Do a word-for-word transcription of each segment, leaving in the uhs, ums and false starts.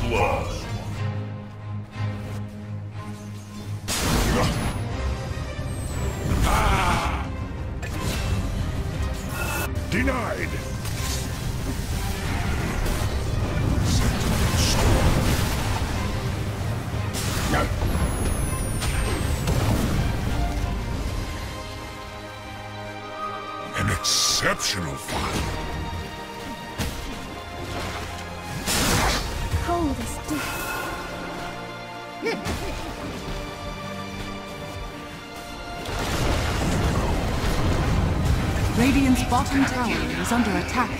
blood. Ah! Denied. An exceptional fight. Cold as death. Radiant's bottom tower is under attack.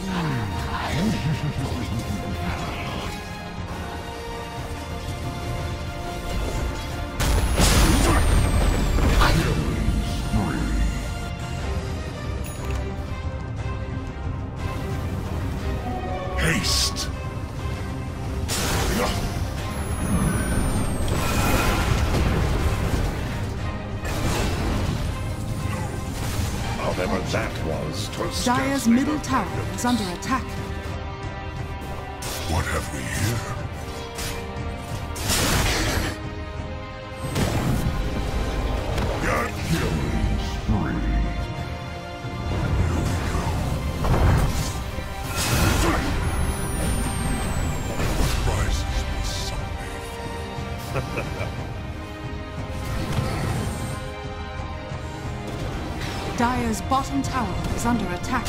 Haste. However that was, 'twas Dire's scarcely middle worth tower it. is under attack. What have we here? Got killing spree. Here we go. What rises will someday fall. Dire's bottom tower is under attack.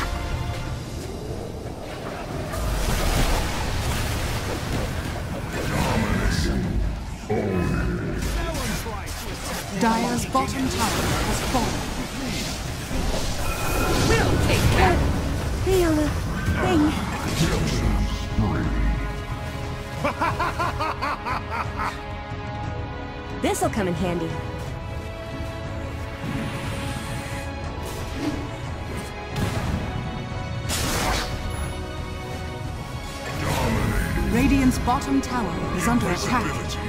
Dire's bottom tower has fallen. We'll take that. Feel a thing. This'll come in handy. Radiant's bottom tower is under attack.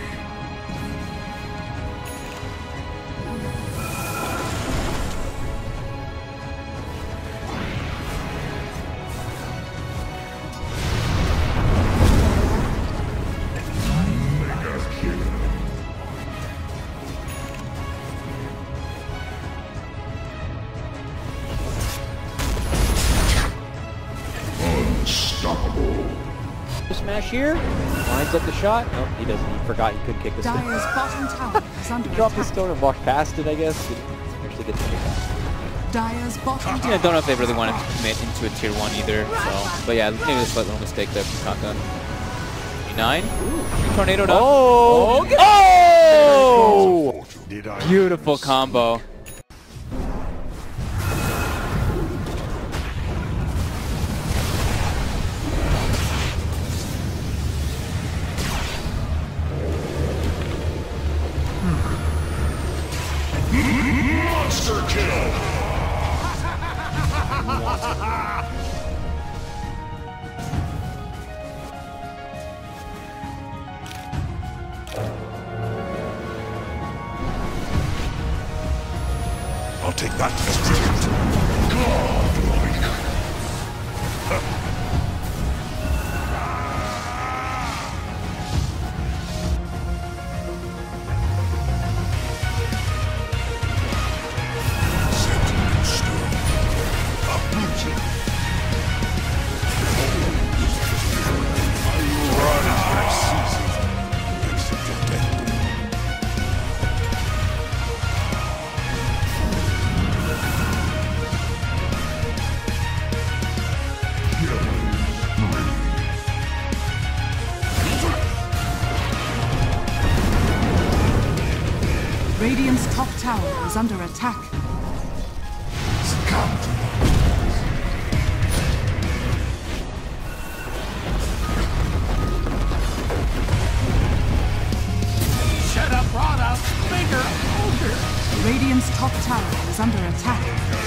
Unstoppable. Smash here. Lines up the shot. Nope, he doesn't. He forgot he could kick the stone. Dire's bottom tower is under He dropped the attack. stone and walked past it, I guess. Didn't actually get to kick it. Dire's bottom Yeah, I tower. don't know if they really wanted to commit into a tier one either. So, but yeah, maybe a slight little mistake there from Kaka. Nine. Ooh, tornado up. Oh! Oh! Did I Beautiful combo. Monster kill! I'll take that as tribute. Godlike. Sentinel stone. Uprooted. I will run as I seize it. Except your death. Radiant's top tower is under attack. Succumb to Should have brought a bigger ogre. Radiant's top tower is under attack.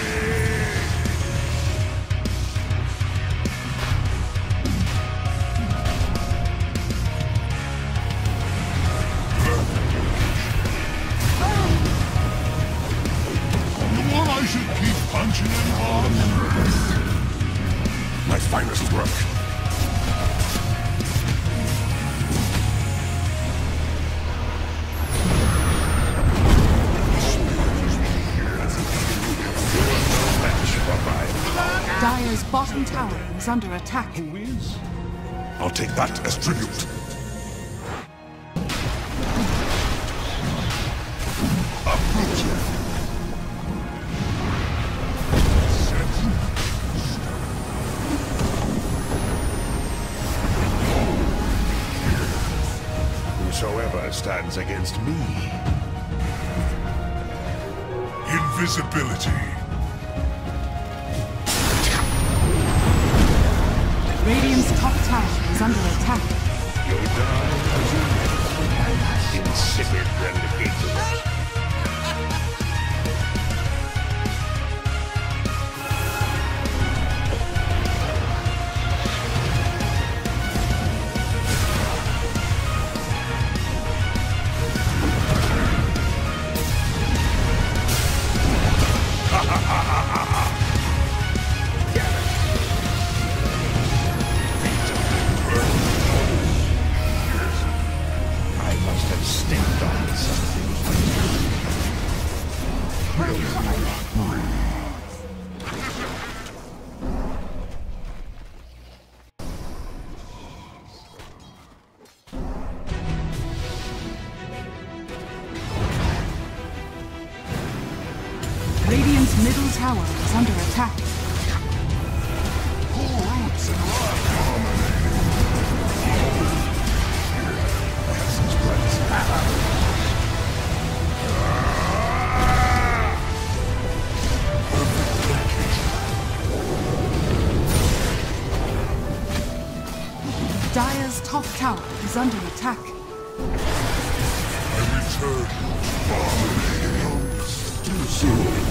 the one I should keep punching him on. My finest work. tower is under attack. Who is? I'll take that as tribute. Whosoever stands against me. Invisibility. Radiant's top tower is under attack. You'll die as you live. Insipid renegade. Radiant's middle tower is under attack. Dire's top tower is under attack. I return. Too soon.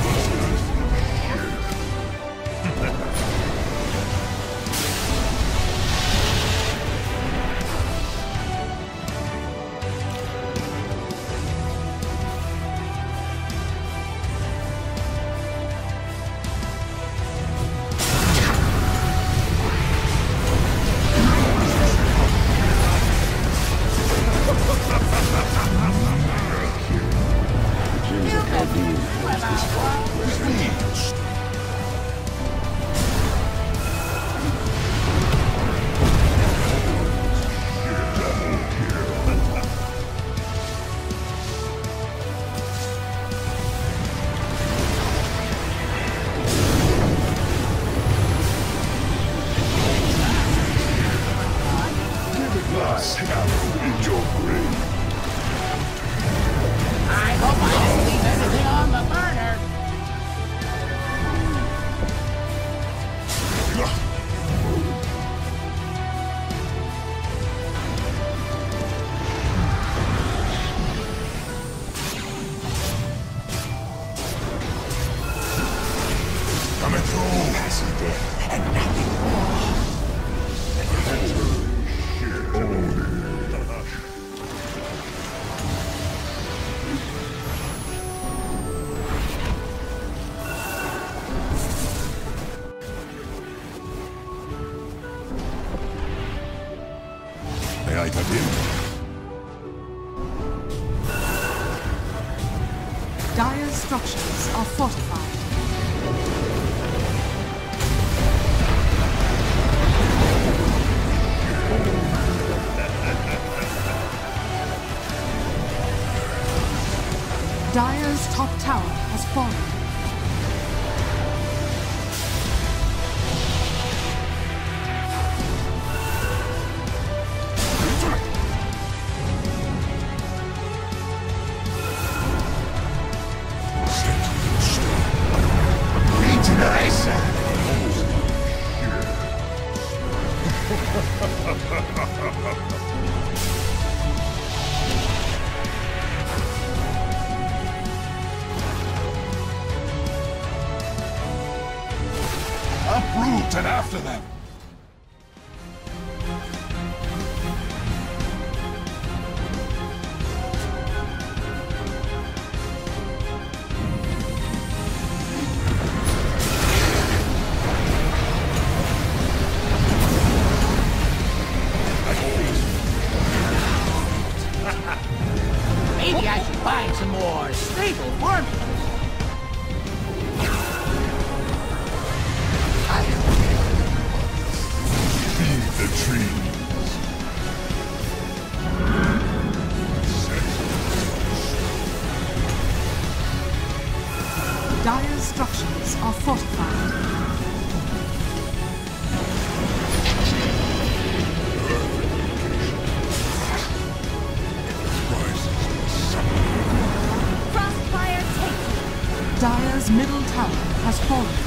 I hope I didn't leave anything on the burner. Coming through. Passing death and nothing more. May I cut in? Dire's structures are fortified. Dire's top tower has fallen. Uproot and after them! Maybe I should find some more stable formula. structures are fortified. Crossfire take. Dire's middle tower has fallen.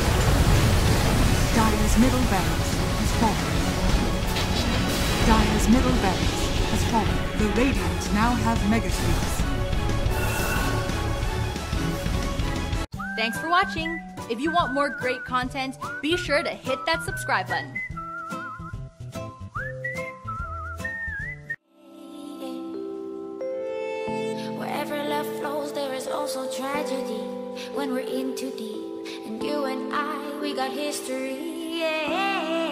Dire's middle barracks has fallen. Dire's middle barracks has fallen. The Radiant now have Mega Creeps. Thanks for watching. If you want more great content, be sure to hit that subscribe button. Wherever love flows, there is also tragedy. When we're in too deep, and you and I, we got history. Yeah.